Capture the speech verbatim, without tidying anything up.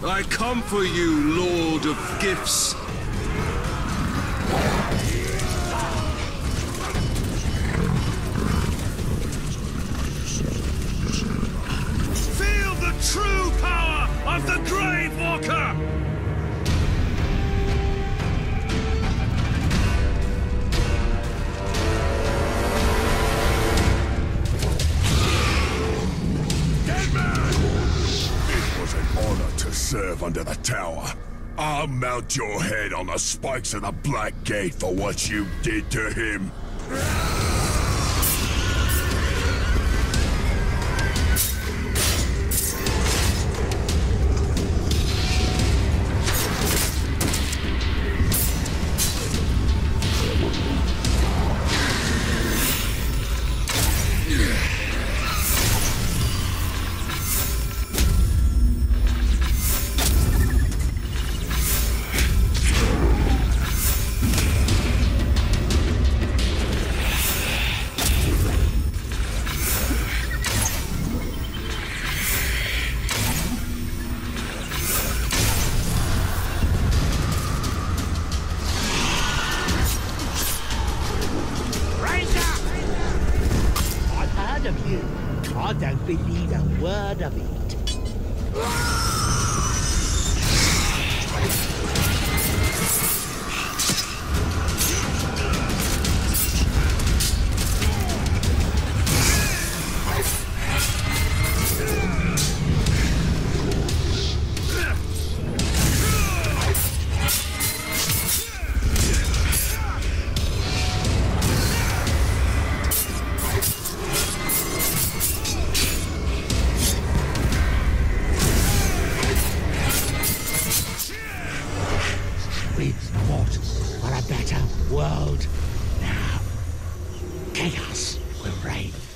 I come for you, Lord of Gifts. Feel the true power of the Gravewalker! Serve under the tower. I'll mount your head on the spikes of the Black Gate for what you did to him. Of you. I don't believe a word of it. We fought for a better world. Now, chaos will reign.